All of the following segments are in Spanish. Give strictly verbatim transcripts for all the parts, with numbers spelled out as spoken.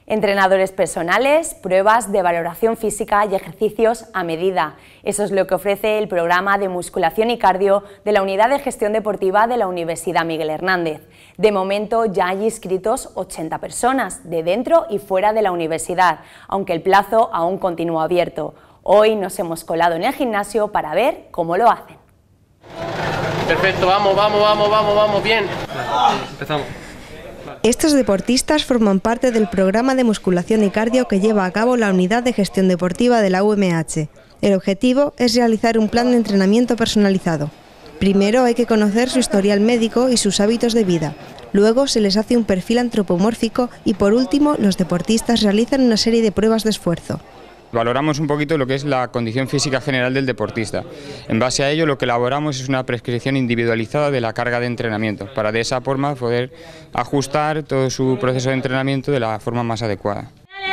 Entrenadores personales, pruebas de valoración física y ejercicios a medida. Eso es lo que ofrece el programa de musculación y cardio de la Unidad de Gestión Deportiva de la Universidad Miguel Hernández. De momento ya hay inscritos ochenta personas, de dentro y fuera de la universidad, aunque el plazo aún continúa abierto. Hoy nos hemos colado en el gimnasio para ver cómo lo hacen. Perfecto, vamos, vamos, vamos, vamos, vamos, bien. Empezamos. Estos deportistas forman parte del programa de musculación y cardio que lleva a cabo la Unidad de Gestión Deportiva de la U M H. El objetivo es realizar un plan de entrenamiento personalizado. Primero hay que conocer su historial médico y sus hábitos de vida. Luego se les hace un perfil antropomórfico y por último los deportistas realizan una serie de pruebas de esfuerzo. Valoramos un poquito lo que es la condición física general del deportista. En base a ello lo que elaboramos es una prescripción individualizada de la carga de entrenamiento, para de esa forma poder ajustar todo su proceso de entrenamiento de la forma más adecuada.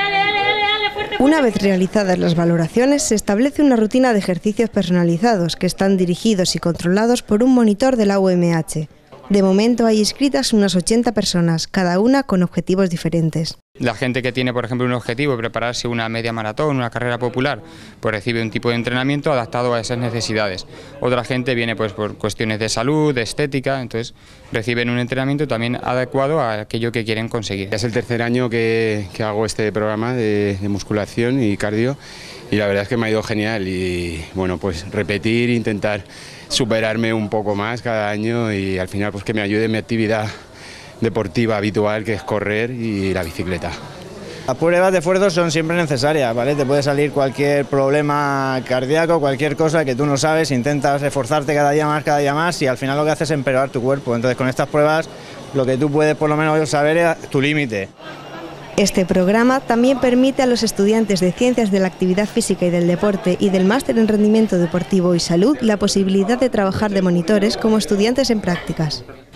Una vez realizadas las valoraciones, se establece una rutina de ejercicios personalizados que están dirigidos y controlados por un monitor de la U M H. De momento hay inscritas unas ochenta personas, cada una con objetivos diferentes. La gente que tiene, por ejemplo, un objetivo, prepararse una media maratón, una carrera popular, pues recibe un tipo de entrenamiento adaptado a esas necesidades. Otra gente viene pues por cuestiones de salud, de estética, entonces reciben un entrenamiento también adecuado a aquello que quieren conseguir. Es el tercer año que, que hago este programa de, de musculación y cardio y la verdad es que me ha ido genial y bueno, pues repetir, intentar superarme un poco más cada año y al final pues que me ayude en mi actividad deportiva habitual, que es correr y la bicicleta. Las pruebas de esfuerzo son siempre necesarias, ¿vale? Te puede salir cualquier problema cardíaco, cualquier cosa que tú no sabes, intentas esforzarte cada día más, cada día más y al final lo que haces es empeorar tu cuerpo. Entonces con estas pruebas lo que tú puedes por lo menos saber es tu límite. Este programa también permite a los estudiantes de Ciencias de la Actividad Física y del Deporte y del Máster en Rendimiento Deportivo y Salud la posibilidad de trabajar de monitores como estudiantes en prácticas.